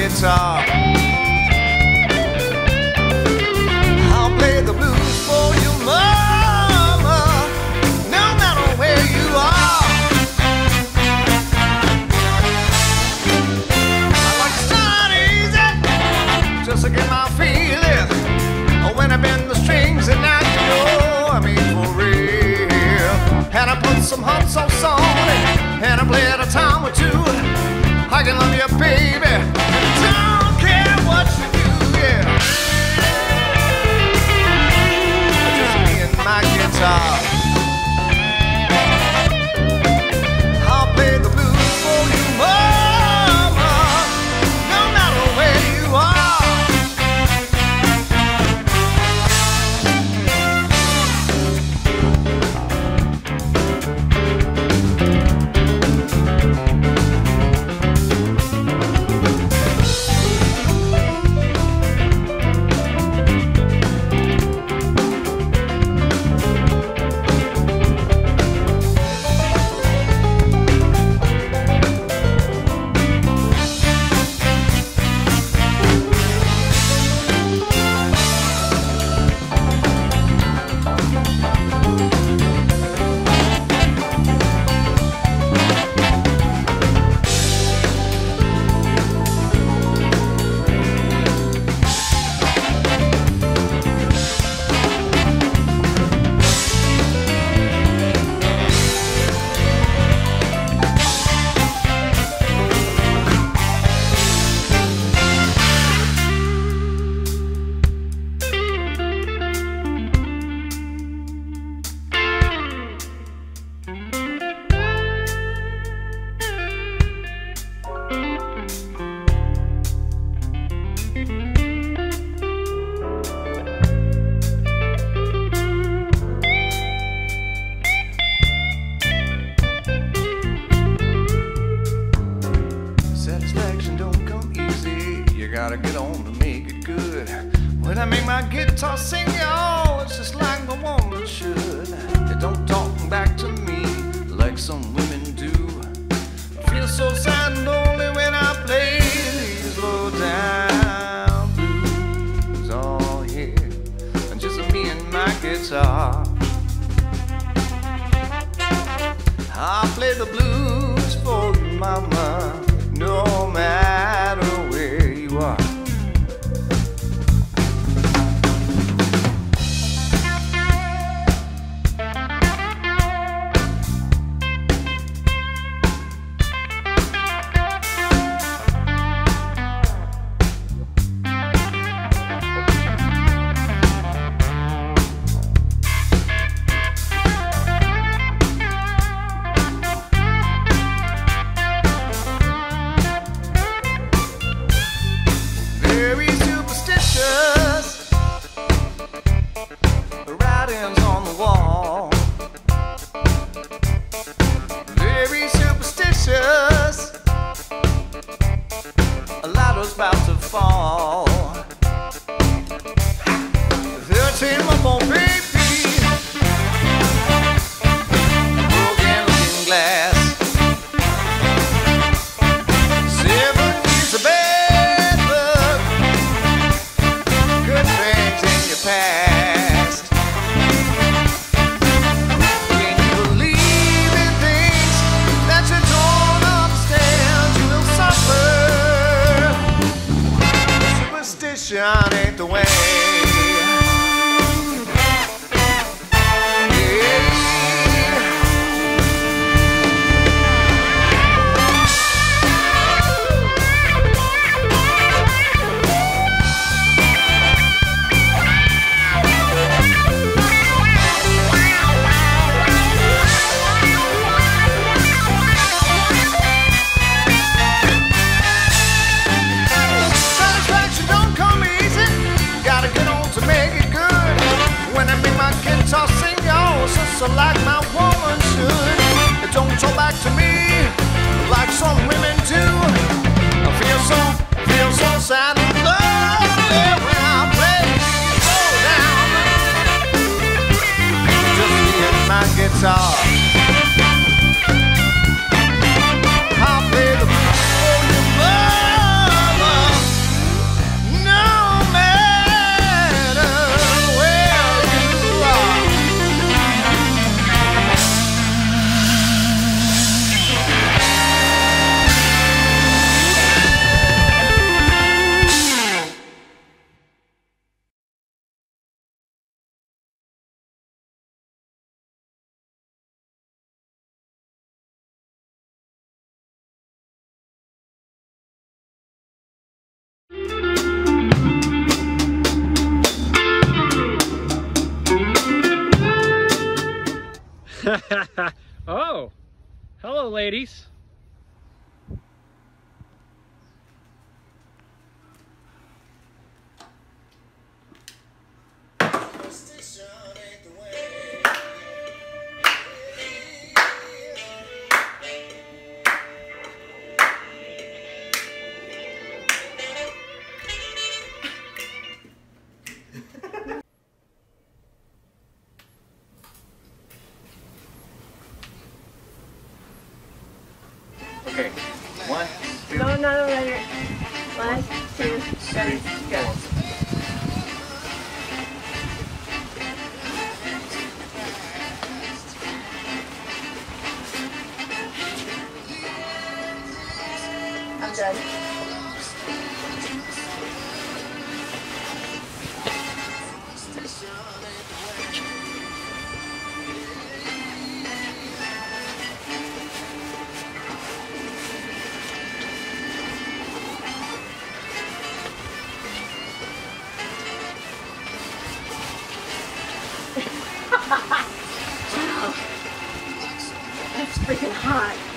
guitar. I'll play the blues for you, mama, no matter where you are. I like to start easy, just to get my feeling. When I bend the strings and now you know I mean for real. And I put some hot sauce on it, and I play it a time or two. I can love you, baby, don't care what you do, yeah. Just me and my guitar. I'll play the blues for you, mama, no matter where you are. Satisfaction don't come easy, you gotta get on to make it good. When I make my guitar sing, y'all, it's just like the woman should. It don't talk back to me like some women do. I feel so sad and lonely when I play these low down blues. Oh yeah, and just me and my guitar. I play the blues for you, mama, no matter where you are. Writings on the wall, very superstitious. A ladder's about to fall. 13-month-old baby, broken looking glass. 7 years of bad luck, good things in your past. Can you believe in things that you don't understand? You will suffer. Superstition ain't the way. Satisfaction don't come easy. Oh, hello, ladies. Okay, 1, 2. No, later. 1, 2, 3, go. I'm done. Wow. That's freaking hot.